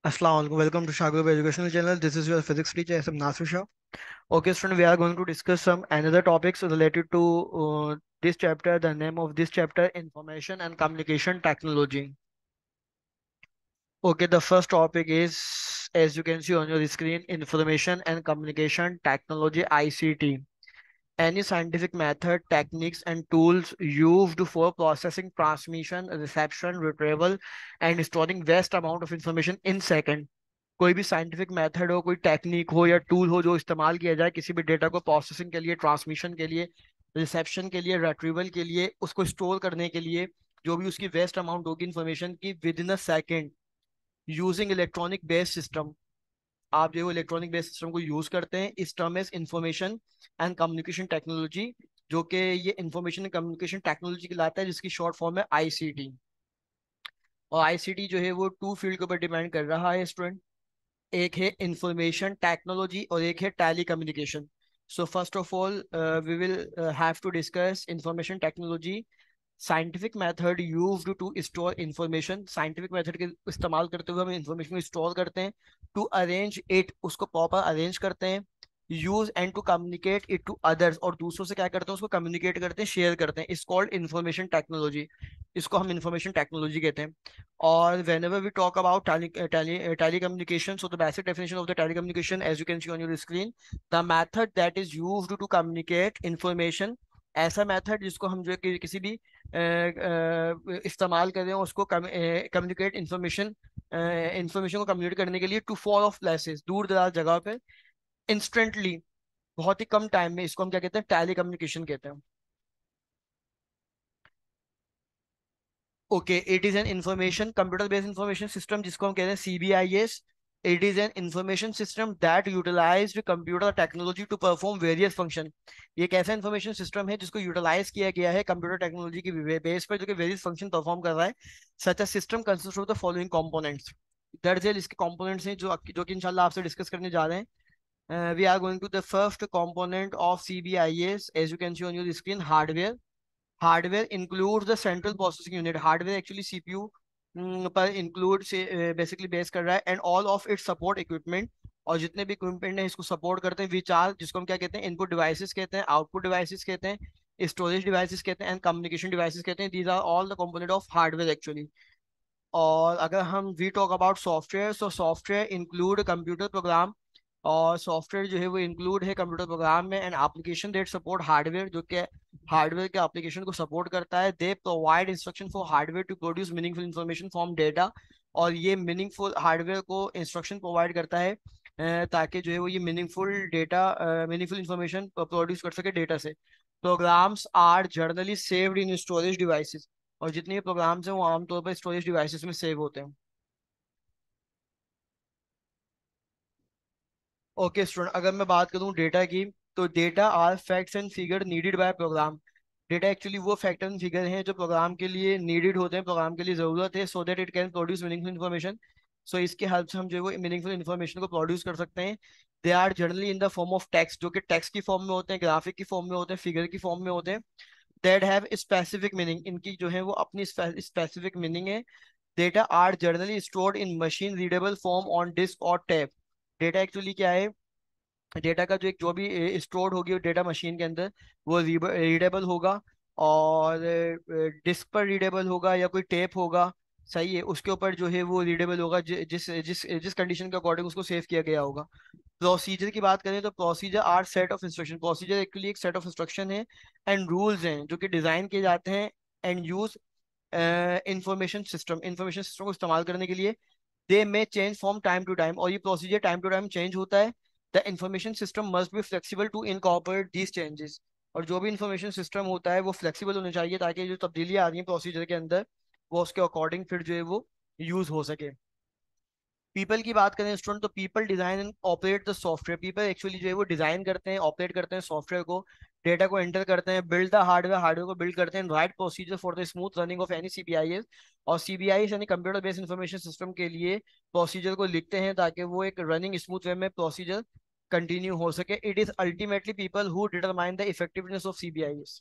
Assalamu alaikum. Welcome to Shagub Educational Channel. This is your physics teacher SM Nasir Shah. Okay, student, we are going to discuss some another topics related to this chapter. The name of this chapter: Information and Communication Technology. Okay, the first topic is, as you can see on your screen, Information and Communication Technology (ICT). Any scientific method, techniques, and tools used for processing, transmission, reception, retrieval, and storing vast amount of information in second. कोई भी scientific method हो, कोई technique हो या tool हो जो इस्तेमाल किया जाए किसी भी डेटा को प्रोसेसिंग के लिए, ट्रांसमिशन के लिए, रिसेप्शन के लिए, रिट्रीवल के लिए, उसको स्टोर करने के लिए, जो भी उसकी वेस्ट अमाउंट होगी इन्फॉर्मेशन की within a second, using electronic based system. आप जो इलेक्ट्रॉनिक बेस्ड सिस्टम को यूज करते हैं, इस term is information and communication technology, जो कि ये इंफॉर्मेशन एंड कम्युनिकेशन टेक्नोलॉजी कहलाता है, जिसकी शॉर्ट फॉर्म है आईसीटी। और आईसीटी जो है वो टू फील्ड के ऊपर डिपेंड कर रहा है स्टूडेंट। एक है इंफॉर्मेशन टेक्नोलॉजी और एक है telecommunication. So first of all we will have to discuss information technology. Scientific method used to store information, scientific method के इस्तेमाल करते हुए हम इंफॉर्मेशन को स्टोर करते हैं। टू अरेंज इट, उसको प्रॉपर अरेंज करते हैं। Use and to communicate it to others, और दूसरों से क्या करते हैं, उसको कम्युनिकेट करते हैं, शेयर करते हैं। इस कॉल्ड इंफॉर्मेशन टेक्नोलॉजी, इसको हम इंफॉर्मेशन टेक्नोलॉजी कहते हैं। और whenever we talk about telecommunication, so the basic definition of the telecommunication, as you can see on your screen, the method that is used to communicate information, ऐसा method जिसको हम जो है किसी भी इस्तेमाल कर रहे हैं उसको कम्युनिकेट इंफॉर्मेशन, इंफॉर्मेशन को कम्युनिकेट करने के लिए टू फॉर ऑफ प्लेसेस, दूर दराज जगह पे, इंस्टेंटली, बहुत ही कम टाइम में, इसको हम क्या कहते हैं, टेली कम्युनिकेशन कहते हैं। Okay, it is an information computer based information system, जिसको हम कहते हैं CBIS. It is an information system that utilize computer technology to perform various function. ये एक ऐसा इंफॉर्मेशन सिस्टम है जिसको यूटिलाइज किया गया है कंप्यूटर टेक्नोलॉजी की बेस पर, जो कि वेरियस फंक्शन परफॉर्म कर रहा है। Such a system consist of the following components. दर्ज है इसके कंपोनेंट्स हैं जो कि इंशाल्लाह आपसे डिस्कस करने जा रहे हैं। We are going to the first component of CBIS, as you can see on your screen, hardware. Hardware includes the central processing unit. Hardware actually CPU पर इंक्लूड से बेसिकली बेस कर रहा है, and all of it support equipment, और जितने भी equipment हैं इसको सपोर्ट करते हैं। विच आर, जिसको हम क्या कहते हैं, इनपुट डिवाइसेस कहते हैं, आउटपुट डिवाइसेस कहते हैं, स्टोरेज डिवाइसेस कहते हैं, एंड कम्युनिकेशन डिवाइसेस कहते हैं। These are all the component of hardware actually. और अगर हम we talk about software, so software include computer program, और सॉफ्टवेयर जो है वो इंक्लूड है कंप्यूटर प्रोग्राम में, and application that support hardware, जो कि हार्डवेयर के एप्लीकेशन को सपोर्ट करता है। They provide instruction for hardware to produce meaningful information from data, और ये मीनिंगफुल हार्डवेयर को इंस्ट्रक्शन प्रोवाइड करता है ताकि जो है वो ये meaningful data, meaningful information produce कर सके डेटा से। Programs are generally saved in storage devices, और जितने भी प्रोग्राम्स हैं वो आमतौर पर स्टोरेज डिवाइसेस में सेव होते हैं। ओके स्टूडेंट, अगर मैं बात करूं डेटा की, तो data are facts and figure needed by program. Data actually वो फैक्ट एंड फिगर हैं जो प्रोग्राम के लिए नीडेड होते हैं, प्रोग्राम के लिए जरूरत है, so that it can produce meaningful information. So इसके हेल्प से हम जो है वो मीनिंगफुल इन्फॉर्मेशन को प्रोड्यूस कर सकते हैं। They are generally in the form of text, जो कि टेक्स्ट की फॉर्म में होते हैं, ग्राफिक की फॉर्म में होते हैं, फिगर की फॉर्म में होते हैं। दैट हैव स्पेसिफिक मीनिंग, इनकी जो है वो अपनी स्पेसिफिक मीनिंग है। Data are generally stored in machine readable form on disk और टैब। डेटा एक्चुअली क्या है, डेटा का जो एक जो भी स्टोर्ड होगी डेटा मशीन के अंदर, वो रीडेबल होगा, और डिस्क पर रीडेबल होगा या कोई टेप होगा, सही है, उसके ऊपर जो है वो रीडेबल होगा, जिस जिस जिस कंडीशन के अकॉर्डिंग उसको सेव किया गया होगा। प्रोसीजर की बात करें तो procedure are set of instruction. Procedure actually एक सेट ऑफ इंस्ट्रक्शन है एंड रूल्स हैं जो कि डिजाइन किए जाते हैं एंड यूज इंफॉर्मेशन सिस्टम को इस्तेमाल करने के लिए। They may change from time to time, और ये procedure time to time change होता है। The information system must be flexible to incorporate these changes, और जो भी इंफॉर्मेशन सिस्टम होता है वो फ्लेक्सिबल होना चाहिए ताकि जो तब्दीलियां आ रही हैं प्रोसीजर के अंदर वो उसके अकॉर्डिंग फिर जो है वो यूज हो सके। पीपल की बात करें स्टूडेंट, तो people design and operate the software. People actually जो है वो डिजाइन करते हैं, ऑपरेट करते हैं सॉफ्टवेयर को, डेटा को एंटर करते हैं, बिल्ड द हार्डवेयर, हार्डवेयर को बिल्ड करते हैं, write procedure for the smooth running of any CBIS. और सीबीआईएस यानी कंप्यूटर बेस्ड इंफॉर्मेशन सिस्टम के लिए प्रोसीजर को लिखते हैं ताकि वो एक रनिंग स्मूथ वे में प्रोसीजर कंटिन्यू हो सके। It is ultimately people who determine the effectiveness of CBIS.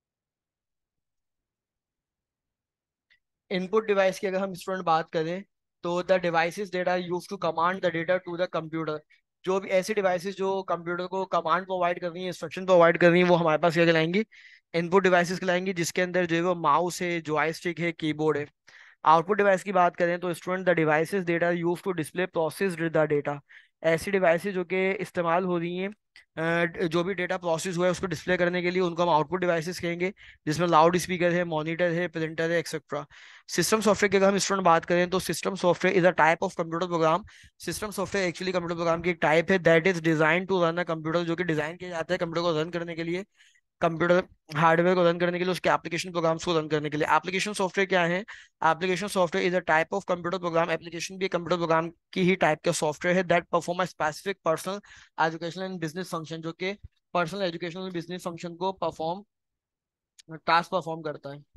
Input device की अगर हम स्टूडेंट बात करें, तो the devices that are used to command the data to the computer, जो भी ऐसी डिवाइसेस जो कंप्यूटर को कमांड प्रोवाइड कर रही है, इंस्ट्रक्शन प्रोवाइड कर रही है, वो हमारे पास क्या कहलाएंगी? इनपुट डिवाइसेस कहलाएंगी, जिसके अंदर जो है वो माउस है, जॉयस्टिक है, कीबोर्ड है। आउटपुट डिवाइस की बात करें तो student the devices that are used to display processed the data, ऐसी डिवाइसेस जो कि इस्तेमाल हो रही हैं जो भी डेटा प्रोसेस हुआ है उसको डिस्प्ले करने के लिए, उनको हम आउटपुट डिवाइसेस कहेंगे, जिसमें लाउड स्पीकर है, मॉनिटर है, प्रिंटर है, एक्सेट्रा। सिस्टम सॉफ्टवेयर की अगर हम स्टूडेंट बात करें तो system software is a type of computer program. System software actually computer program की एक टाइप है that is design to run a computer, जो कि डिजाइन किया जाता है कंप्यूटर को रन करने के लिए, कंप्यूटर हार्डवेयर को रन करने के लिए, उसके एप्लीकेशन प्रोग्राम्स को रन करने के लिए। एप्लीकेशन सॉफ्टवेयर क्या है? Application software is a type of computer program, application भी कंप्यूटर प्रोग्राम की ही टाइप का सॉफ्टवेयर है that perform a specific personal educational and business function, जो कि पर्सनल एजुकेशनल और बिजनेस फंक्शन को परफॉर्म टास्क परफॉर्म करता है।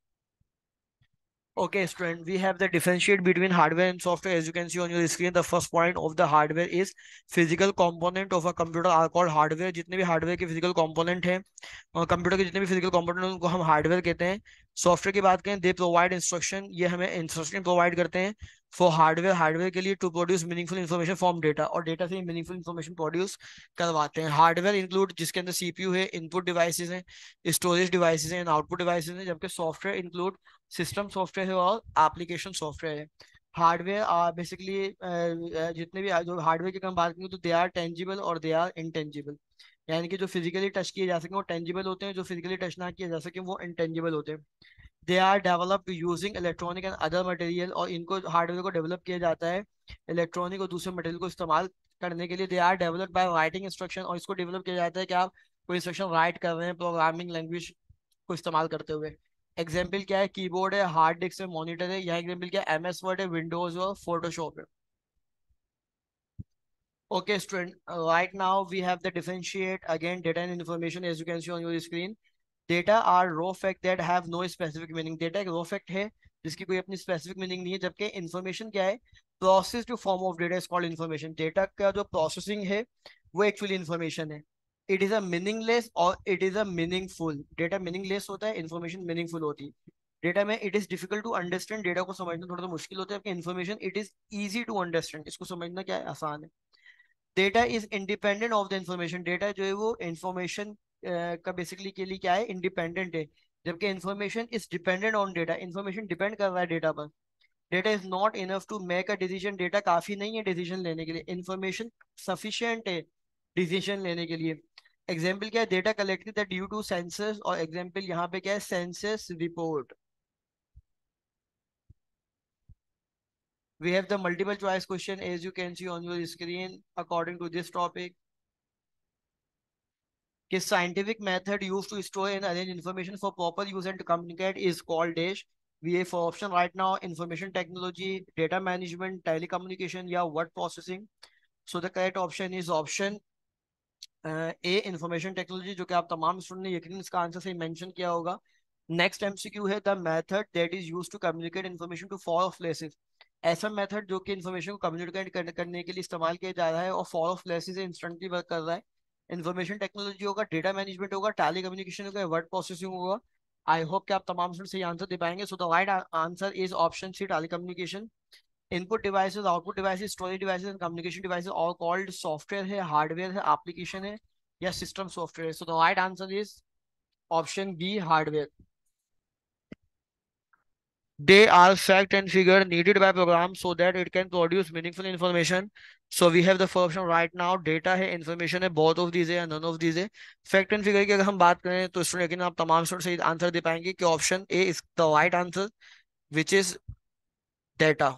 Okay, student, we have the differentiate between hardware and software. As you can see on your screen, the first point of the hardware is physical component of a computer are called hardware. जितने भी hardware के physical component हैं और computer के जितने भी physical component हैं उनको हम हार्डवेयर कहते हैं। सॉफ्टवेयर की बात करें, दे प्रोवाइड इंस्ट्रक्शन, ये हमें इंस्ट्रक्शन प्रोवाइड करते हैं फॉर हार्डवेयर, हार्डवेयर के लिए to produce meaningful information from data, और डेटा से मीनिंगफुल इन्फॉर्मेशन प्रोड्यूस करवाते हैं। हार्डवेयर इंक्लूड जिसके अंदर सीपीयू है, इनपुट डिवाइसेज हैं, स्टोरेज डिवाइसेज हैं, आउटपुट डिवाइसेज हैं, जबकि सॉफ्टवेयर इंक्लूड सिस्टम सॉफ्टवेयर है और एप्लीकेशन सॉफ्टवेयर है। हार्डवेयर बेसिकली जितने भी जो हार्डवेयर की हम बात करें तो दे आर टेंजिबल और दे आर इनटेंजिबल, यानी कि जो फिजिकली टच किए जा सके वो टेंजिबल होते हैं, जो फिजिकली टच ना किए जा सके वो इनटेंजिबल होते हैं। They are developed using electronic and other material, और इनको हार्डवेयर को डेवलप किया जाता है इलेक्ट्रॉनिक और दूसरे मटेरियल को इस्तेमाल करने के लिए। They are developed by writing instruction, और इसको डेवलप किया जाता है कि आप कोई इंस्ट्रक्शन राइट कर रहे हैं प्रोग्रामिंग लैंग्वेज को इस्तेमाल करते हुए। एग्जाम्पल क्या है? कीबोर्ड है, हार्ड डिस्क है, मॉनिटर है। यहाँ एग्जाम्पल क्या है? एमएस वर्ड है, विंडोज और फोटोशॉप है। Okay, student. Right now we have the differentiate again data and information, as you can see on your screen. Data are raw fact that have no specific meaning. Data एक raw fact है जिसकी कोई अपनी specific meaning नहीं है, जबकि information क्या है? Processed form of data is called information. Data का जो processing है वो actually information है। It is a meaningless और it is a meaningful. Data meaningless होता है, information meaningful होती है। डेटा में it is difficult to understand, data को समझना थोड़ा सा मुश्किल होता है, जबकि information it is easy to understand, इसको समझना क्या है? आसान है। Data is independent of the information, data जो है वो इंफॉर्मेशन का बेसिकली के लिए क्या है? इंडिपेंडेंट है, जबकि information is dependent on data, information depend कर रहा है डेटा पर। Data is not enough to make a decision, data काफी नहीं है डिसीजन लेने के लिए, इंफॉर्मेशन सफिशिएंट है डिसीजन लेने के लिए। एग्जाम्पल क्या है? Data collected due to census, और एग्जाम्पल यहाँ पे क्या है? Census report. We have the multiple choice question as you can see on your screen according to this topic. His scientific method used to store and arrange information for proper use and to communicate is called dash. We have for option right now information technology, data management, telecommunication, या word processing. So the correct option is option A, information technology, जो कि आप तमाम student ने यकीन इसका answer सही mention किया होगा। नेक्स्ट एमसीक्यू है the method that is used to communicate information to far off places, ऐसा मेथड जो कि इन्फॉर्मेशन को कम्युनिकेट करने के लिए इस्तेमाल किया जा रहा है और फॉर ऑफ प्लेसेस से इंस्टेंटली वर्क कर रहा है। इन्फॉर्मेशन टेक्नोलॉजी होगा, डेटा मैनेजमेंट होगा, टेली कम्युनिकेशन होगा, वर्ड प्रोसेसिंग होगा। आई होप कि आप तमाम स्टूडेंट सही आंसर दे पाएंगे। So the right answer is option C, telecommunication. Input devices, output devices, storage devices and communication devices all called software है, हार्डवेयर है, एप्लीकेशन है, या सिस्टम सॉफ्टवेयर है। So the right answer is option B, hardware. They are fact and figure needed by program so that it can produce meaningful information. So we have the first one right now. Data है, information है, both of these है या none of these है। Fact and figure की अगर हम बात करें तो स्टूडेंट लेकिन आप तमाम स्टूडेंट सही आंसर दे पाएंगे कि option A is the right answer which is data.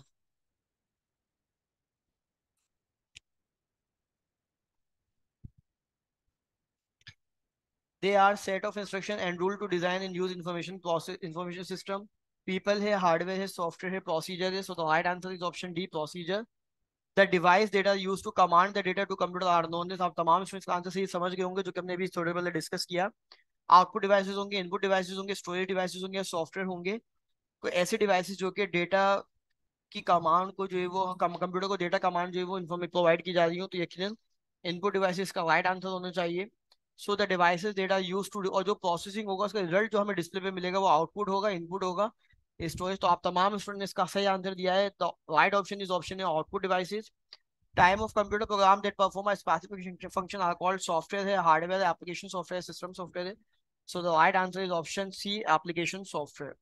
They are set of instruction and rule to design and use information process information system. People है, हार्डवेयर है, सॉफ्टवेयर है, प्रोसीजर है। So the right answer is option D, procedure. The device data use to command the data to computer are known as, आप तमाम इसमें इसका answer सही समझ गए होंगे, जो कि हमने अभी थोड़े पहले डिस्कस किया। आउटपुट डिवाइसेस होंगे, इनपुट डिवाइसेस होंगे, स्टोरेज डिवाइसेस होंगे, सॉफ्टवेयर होंगे। कोई ऐसे डिवाइसेस जो कि डेटा की कमांड को जो है वो कंप्यूटर को डेटा कमांड जो है वो इन्फॉर्मेशन प्रोवाइड की जा रही हो, तो यकीनन इनपुट डिवाइसेस का राइट आंसर होना चाहिए। So the devices data use to, और जो प्रोसेसिंग होगा उसका रिजल्ट जो हमें डिस्प्ले पे मिलेगा वो आउटपुट होगा, इनपुट होगा। स्टोरेज। तो आप तमाम स्टूडेंट ने इसका सही आंसर दिया है। तो राइट ऑप्शन इज ऑप्शन है output devices. Type of computer program that perform a specific function are called software है, hardware application software, system software है। So the right answer is option C application software.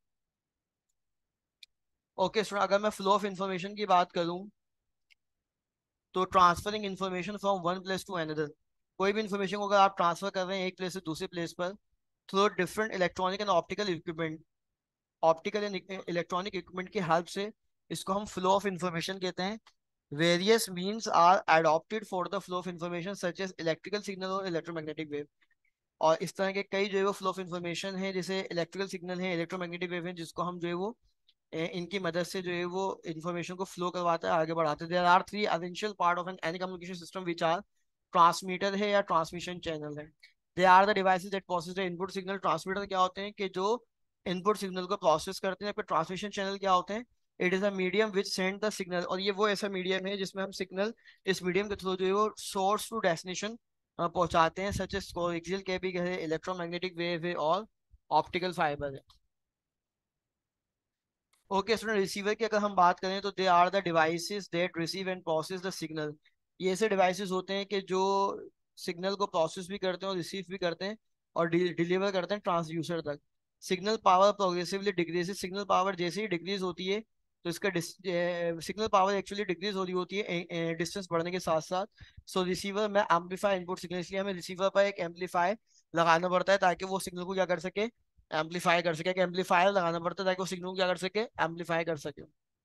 Okay student, अगर मैं flow of information की बात करूं तो transferring information from one place to another. कोई भी इन्फॉर्मेशन को अगर आप ट्रांसफर कर रहे हैं एक प्लेस से दूसरे प्लेस पर through different electronic and optical equipment, optical and electronic equipment की हेल्प से, इसको हम फ्लो ऑफ इंफॉर्मेशन कहते हैं। Various means are adopted for the flow of information such as electrical signal और इलेक्ट्रोमैग्नेटिक वेव। और इस तरह के कई जो है वो फ्लो ऑफ इंफॉर्मेशन है, जैसे इलेक्ट्रिकल सिग्नल है, इलेक्ट्रोमैग्नेटिक वेव है, जिसको हम जो है वो इनकी मदद से जो है वो इंफॉर्मेशन को फ्लो करवाता है, आगे बढ़ाते हैं। There are three essential part of an any communication system which are transmitter है या ट्रांसमिशन चैनल है। They are the devices that process the input signal. Transmitter क्या होते हैं कि जो इनपुट सिग्नल को प्रोसेस करते हैं। ट्रांसमिशन चैनल क्या होते हैं? It is a medium which send the signal, और ये वो ऐसा मीडियम है जिसमें हम सिग्नल इस मीडियम के थ्रू जो है वो सोर्स टू डेस्टिनेशन पहुंचाते हैं, सच एज कोएक्सियल केबल है, इलेक्ट्रोमैग्नेटिक वेव है और ऑप्टिकल फाइबर है। ओके स्टूडेंट, रिसीवर की अगर हम बात करें तो they are the devices that receive and process the signal. ये ऐसे डिवाइसेस होते हैं कि जो सिग्नल को प्रोसेस भी करते हैं और रिसीव भी करते हैं और डिलीवर करते हैं ट्रांसड्यूसर तक। Signal power progressively decrease, signal power जैसे ही डिक्रीज होती है तो इसका सिग्नल पावर एक्चुअली डिक्रीज हो रही होती है डिस्टेंस बढ़ने के साथ साथ। सो रिसीवर में एम्पलीफाई इनपुट सिग्नल, इसलिए हमें रिसीवर पर एक एम्पलीफाई लगाना पड़ता है ताकि वो सिग्नल को क्या कर सके, एम्पलीफाई कर सके। एम्पलीफायर लगाना पड़ता है ताकि वो सिग्नल को क्या कर सके, एम्पलीफाई कर सके।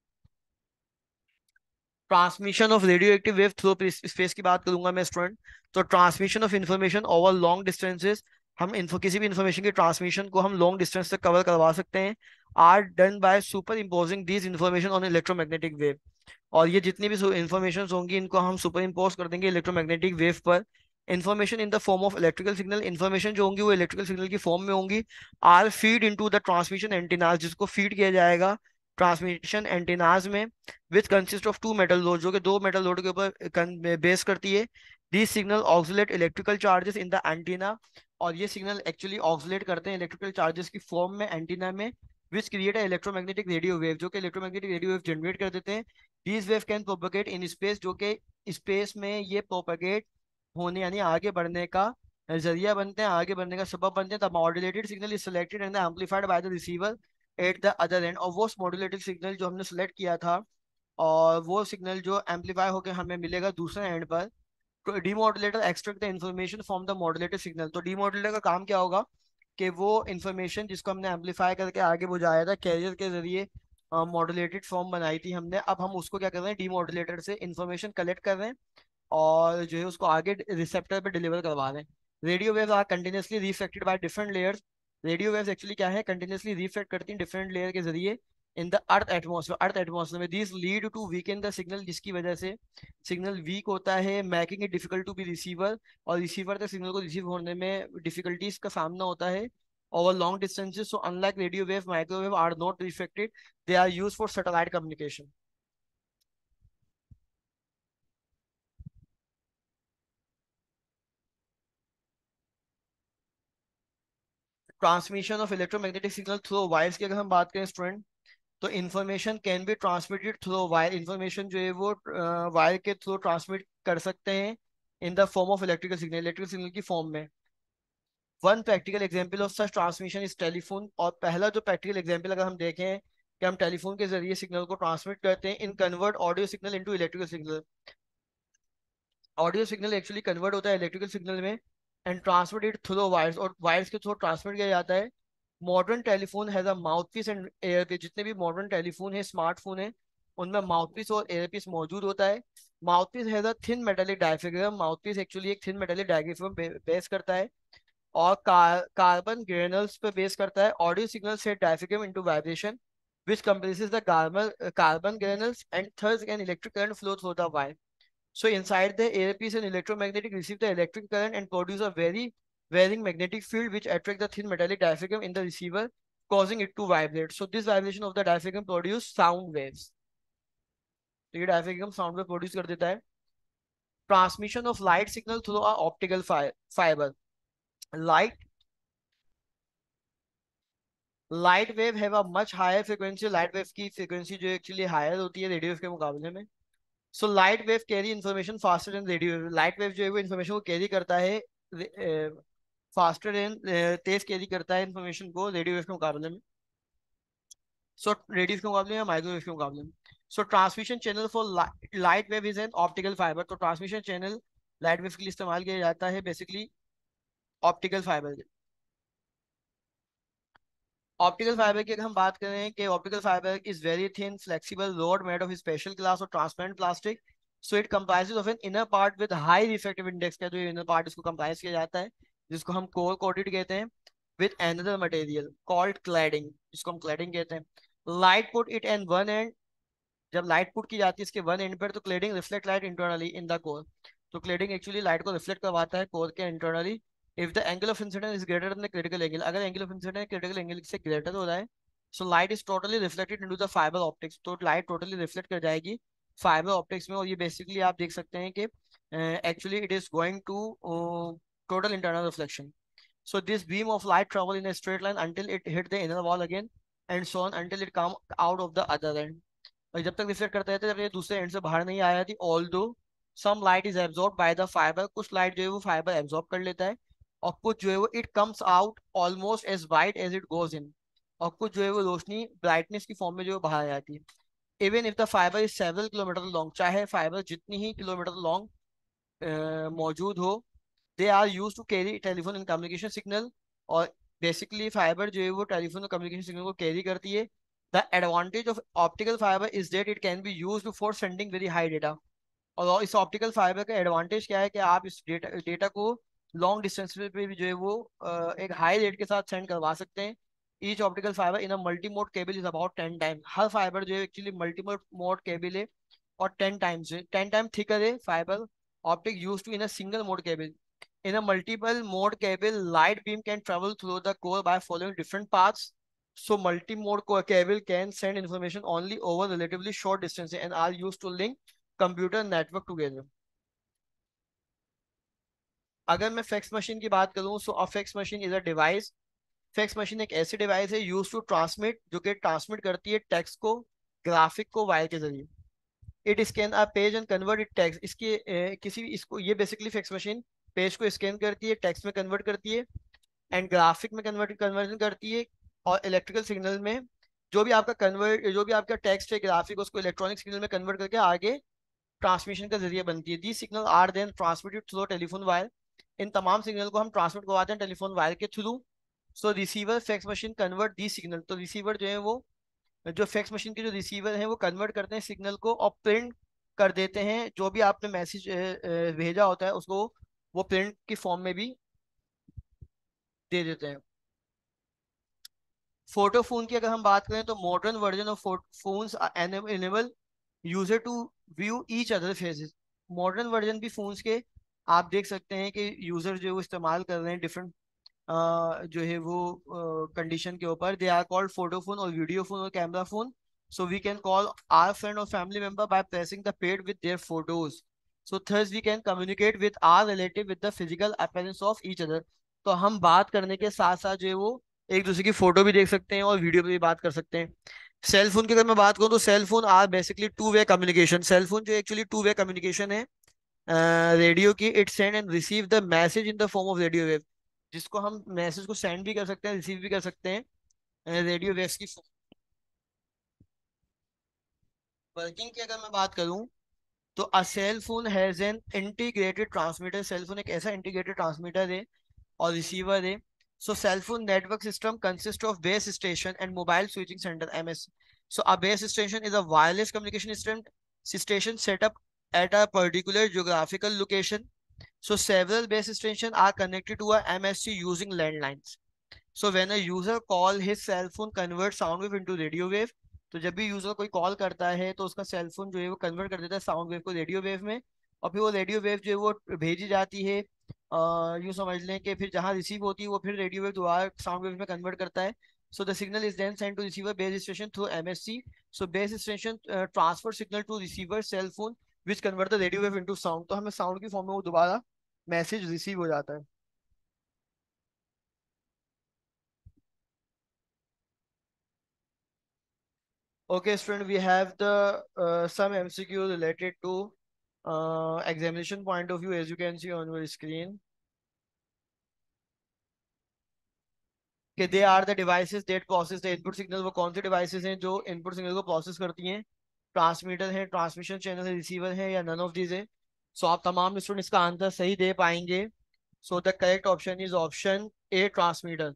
Transmission of radio active wave through space की बात करूंगा मैं स्टूडेंट। तो transmission of information over long distances, हम किसी भी इंफॉर्मेशन की ट्रांसमिशन को हम लॉन्ग डिस्टेंस तक कवर करवा सकते हैं। Are done by superimposing this information on electromagnetic wave. और ये जितनी भी इंफॉर्मेशन होंगी इनको हम सुपर इम्पोज कर देंगे इलेक्ट्रोमैग्नेटिक वेव पर। Information in the form of electrical signal, information जो होंगी वो इलेक्ट्रिकल सिग्नल की फॉर्म में होंगी। Are feed into the transmission antennas, जिसको फीड किया जाएगा ट्रांसमिशन एंटीनाज में, which consist of two metal rod, जो कि दो मेटल लोड के ऊपर बेस करती है। This signal oscillate electrical charges in the antenna, और ये सिग्नल एक्चुअली ऑक्सिलेट करते हैं इलेक्ट्रिकल चार्जेस की फॉर्म में एंटीना में, which create electromagnetic radio wave, जो कि इलेक्ट्रोमैग्नेटिक रेडियो वेव जनरेट कर देते हैं। These wave can propagate in space, जो कि स्पेस में ये प्रोपगेट होने यानी आगे बढ़ने का जरिया बनते हैं, आगे बढ़ने का सबब बनते हैं। The modulated signal is selected and amplified by the receiver at the other end. और वो मॉड्यूलेटेड सिग्नल जो हमने सेलेक्ट किया था और वो सिग्नल जो एम्पलीफाई होकर हमें मिलेगा दूसरे एंड पर। तो demodulator extract the information from the modulated signal. तो डीमॉड्यूलेटर का काम क्या होगा कि वो इन्फॉर्मेशन जिसको हमने एम्पलीफाई करके आगे बुझाया था कैरियर के जरिए, मॉड्यूलेटेड फॉर्म बनाई थी हमने, अब हम उसको क्या कर रहे हैं, डीमॉड्यूलेटर से इन्फॉर्मेशन कलेक्ट कर रहे हैं और जो है उसको आगे रिसेप्टर पे डिलीवर करवा दें। Radio waves are continuously reflected by different layers. Radio waves actually क्या है, कंटिन्यूसली रिफ्लेक्ट करती हैं डिफरेंट लेयर के जरिए in the earth atmosphere. Earth atmosphere में this lead to weaken the signal, जिसकी वजह से सिग्नल वीक होता है, making it difficult to be receiver, और रिसीवर तक सिग्नल को रिसीव होने में डिफिकल्टीज का सामना होता है over long distances. So unlike radio wave, microwave are not reflected, they are used for satellite communication. Transmission of electromagnetic signal through wires की अगर हम बात करें स्टूडेंट, तो information can be transmitted through wire. Information जो है वो wire के थ्रू ट्रांसमिट कर सकते हैं in the form of electrical signal, electrical signal की फॉर्म में। One practical example of such transmission is telephone. और पहला जो प्रैक्टिकल एग्जांपल अगर हम देखें कि हम टेलीफोन के जरिए सिग्नल को ट्रांसमिट करते हैं in convert audio signal into electrical signal. Audio signal actually convert होता है इलेक्ट्रिकल सिग्नल में and transmit it through wires, और वायर्स के थ्रू ट्रांसमिट किया जाता है। Modern telephone has a mouthpiece and earpiece. जितने भी मॉडर्न टेलीफोन है, स्मार्टफोन है, उनमें माउथपीस और एयरपीस मौजूद होता है। Mouthpiece has a thin metallic diaphragm. Mouthpiece actually एक थिन मेटालिक डायफ्राम बेस करता है और कार्बन ग्रेनल्स पे बेस करता है। Audio signal set diaphragm into vibration which compresses the carbon granules and thus an electric current flow through the wire. So inside the earpiece, an electromagnetic receive the electric current and produce a very varying magnetic field which attract the thin metallic diaphragm in the receiver, causing it to vibrate. So this vibration of the diaphragm produce sound waves. तो ये diaphragm sound wave produce कर देता है। Transmission of light signal through a optical fiber. Light light wave have a much higher frequency, light wave की frequency जो actually higher होती है radio wave के मुकाबले में। So light wave carry information faster than radio wave, light wave जो है वो इन्फॉर्मेशन को कैरी करता है फास्टर देन, तेज कैरी करता है इन्फॉर्मेशन को रेडियो वेव के मुकाबले में। सो रेडियो के मुकाबले में, माइक्रोवेव के मुकाबले में। So transmission channel for light wave is an optical fibre, तो ट्रांसमिशन चैनल लाइट वेव के लिए इस्तेमाल किया जाता है basically optical fibre. Optical fibre की अगर हम बात करें कि optical fibre is very thin flexible rod made of special glass और transparent plastic. So it comprises of an inner part with high refractive index का जो इनर पार्ट इसको कंप्राइज किया जाता है, जिसको हम कोर कोटेड कहते हैं, with another material called cladding, जिसको हम क्लैडिंग कहते हैं। Light put it end one end, जब लाइट पुट की जाती है इसके वन एंड पर, तो cladding reflect light internally in the core, तो क्लेडिंग एक्चुअली लाइट को रिफ्लेक्ट करवाता है कोर के internally. If the angle of incidence is greater than the critical angle, अगर angle of incidence critical angle से greater हो रहा है, so light is totally reflected into the fibre optics, तो लाइट टोटली रिफ्लेक्ट कर जाएगी fibre optics में। और ये बेसिकली आप देख सकते हैं कि actually it is going to total internal reflection. So this beam of light travel in a straight line until it hit the inner wall again, and so on until it come out of the other end. और जब तक reflect करते रहते हैं जब ये दूसरे and से बाहर नहीं आया थी। Although some light is absorb by the fibre, कुछ लाइट जो है वो फाइबर एब्जॉर्ब कर लेता है, और कुछ जो है वो it comes out almost as white as it goes in, और कुछ जो है वो रोशनी ब्राइटनेस की फॉर्म में जो है बाहर आ जाती है। Even if the fibre is several kilometre long, चाहे फाइबर जितनी ही किलोमीटर लॉन्ग मौजूद हो, they are use to carry telephone and communication signal, और बेसिकली फाइबर जो है वो टेलीफोन और कम्युनिकेशन सिग्नल को कैरी करती है। The advantage of optical fibre is that it can be used for sending very high data, और इस ऑप्टिकल फाइबर का एडवांटेज क्या है कि आप इस डेटा को लॉन्ग डिस्टेंस पे भी जो है वो एक हाई रेट के साथ सेंड करवा सकते हैं। Each optical fibre in a multi mode cable is about 10 time, हर फाइबर जो है एक्चुअली मल्टी मोड केबल है, और 10 टाइम थिकर है fibre optic use to in a single mode cable. In a multiple mode cable, light beam can travel through the core by following different paths. So multi-mode cable can send information only over relatively short distances and are used to link computer network together. अगर मैं fax machine की बात करूं, so a fax machine is a device, fax machine एक ऐसी device है use to transmit, जो कि ट्रांसमिट करती है टेक्स्ट को, ग्राफिक को वायर के जरिए। It scan a page and convert it text, इसके किसी भी इसको ये बेसिकली फैक्स मशीन पेज को स्कैन करती है, टेक्स्ट में कन्वर्ट करती है, एंड ग्राफिक में कन्वर्जन करती है, और इलेक्ट्रिकल सिग्नल में जो भी आपका टेक्स्ट है ग्राफिक, उसको इलेक्ट्रॉनिक सिग्नल में कन्वर्ट करके आगे ट्रांसमिशन का जरिए बनती है। The signal are then transmitted through telephone wire, इन तमाम सिग्नल को हम ट्रांसमिट करवाते हैं टेलीफोन वायर के through. So receiver fax machine convert the signal, तो रिसीवर जो है वो, जो फैक्स मशीन के जो रिसीवर हैं वो कन्वर्ट करते हैं सिग्नल को, और प्रिंट कर देते हैं जो भी आपने मैसेज भेजा होता है उसको, वो प्रिंट की फॉर्म में भी दे देते हैं। फोटो फोन की अगर हम बात करें, तो modern version of phones enable user to view each other faces. Modern version भी फोन्स के आप देख सकते हैं कि यूजर जो है वो इस्तेमाल कर रहे हैं डिफरेंट जो है वो कंडीशन के ऊपर। They are called photo phone और वीडियो फोन और camera phone. So we can call our friend और family member by pressing the pad with their photos. So thus we can communicate with our relative with the physical appearance of each other, तो हम बात करने के साथ साथ जो है वो एक दूसरे की फोटो भी देख सकते हैं और वीडियो पे भी बात कर सकते हैं। सेल फोन की अगर मैं बात करूँ, तो cell phone are basically two way communication, cell phone जो एक्चुअली टू वे कम्युनिकेशन है रेडियो की। It send and receive the message in the form of radio wave, जिसको हम मैसेज को सेंड भी कर सकते हैं, रिसीव भी कर सकते हैं रेडियो वेव्स की वर्किंग की अगर मैं बात करूं, तो a cell phone has an integrated transmitter, cell phone एक ऐसा इंटीग्रेटेड ट्रांसमीटर है और रिसीवर है। So cell phone network system consist of base station and mobile switching centre MS. So a base station is a wireless communication station set up at a particular geographical location. So several base stations are connected to a MSC using landlines. So when a user call his cell phone converts sound wave into radio wave, तो जब भी user कोई call करता है तो उसका cell phone जो है वो कन्वर्ट कर देता है साउंड वेव को रेडियो वेव में, और फिर वो रेडियो वेव जो है वो भेजी जाती है, यूँ समझ लें कि फिर जहाँ रिसीव होती है वो फिर रेडियो वेव दोबारा साउंड वेव में कन्वर्ट करता है। So the signal is then send to receiver base station through MSC. So base station transfer signal to receiver cell phone which convert the radio wave into sound, तो हमें sound की form में वो दोबारा message receive हो जाता है। Okay, student, we have the some MCQ related to examination point of view, as you can see on your screen. कि they are the devices that process the input signal. वो कौन से devices हैं जो input signal को process करती हैं? Transmitter है, ट्रांसमिशन चैनल है, रिसीवर है, या नन ऑफ दीज है? सो आप तमाम स्टूडेंट इसका आंसर सही दे पाएंगे। So the correct option is option A, transmitter.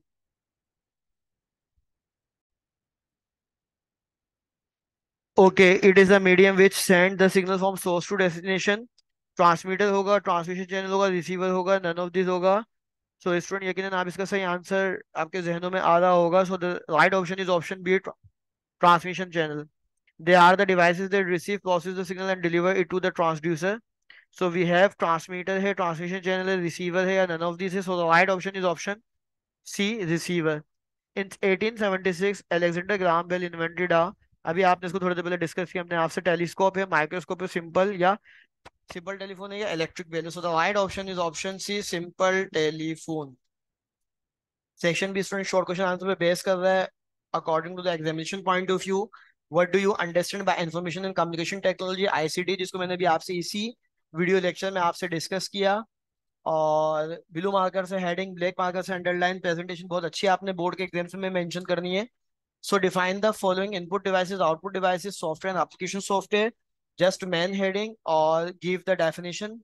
Okay, it is the medium which send the signal from source to destination. Transmitter होगा, ट्रांसमिशन चैनल होगा, रिसीवर होगा, नन ऑफ दिस होगा। सो स्टूडेंट यकीनन आप इसका सही आंसर आपके जहनों में आ रहा होगा। So the right option is option B, transmission channel. They are the devices that receive, process the signal and deliver it to the transducer. So we have transmitter है, transmission channel है, receiver है, या none of these है. So the right option is option C, receiver. In 1876 Alexander Graham Bell invented a, अभी आपने इसको थोड़ी देर पहले डिस्कस किया हमने आपसे, टेलीस्कोप है, माइक्रोस्कोप है, सिंपल या सिंपल टेलीफोन है, या इलेक्ट्रिक बेल है. So the right option is option C, simple telephone. Section भी स्टूडेंट शॉर्ट क्वेश्चन आंसर पे बेस कर रहा है। According to the examination point of view, what do you understand by information and communication technology, ICT, जिसको मैंने भी आपसे इसी वीडियो लेक्चर में आपसे डिस्कस किया। और ब्लू मार्कर से हेडिंग, ब्लैक मार्कर से अंडरलाइन, प्रेजेंटेशन बहुत अच्छी आपने बोर्ड के एग्जाम्स में मेंशन करनी है। So define the following input devices, output devices, software and application software, just main heading और give the definition.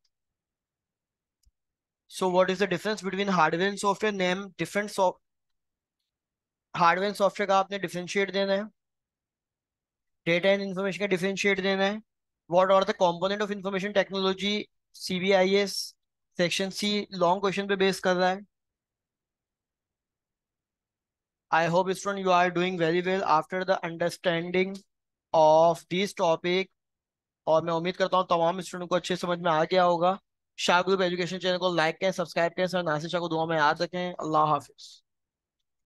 So what is the difference between hardware and software? Name different hardware and software का आपने differentiate देना है, data and information का differentiate देना है। What are the component of information technology, CBIS section C long question पे base कर रहा है। I hope student you are doing very well after the understanding of this topic. और मैं उम्मीद करता हूँ तमाम स्टूडेंट को अच्छे समझ में आ गया होगा। शाह ग्रुप एजुकेशन चैनल को लाइक करें, सब्सक्राइब करें, सर नासिर शाह को दुआ में याद रखें। अल्लाह हाफिज।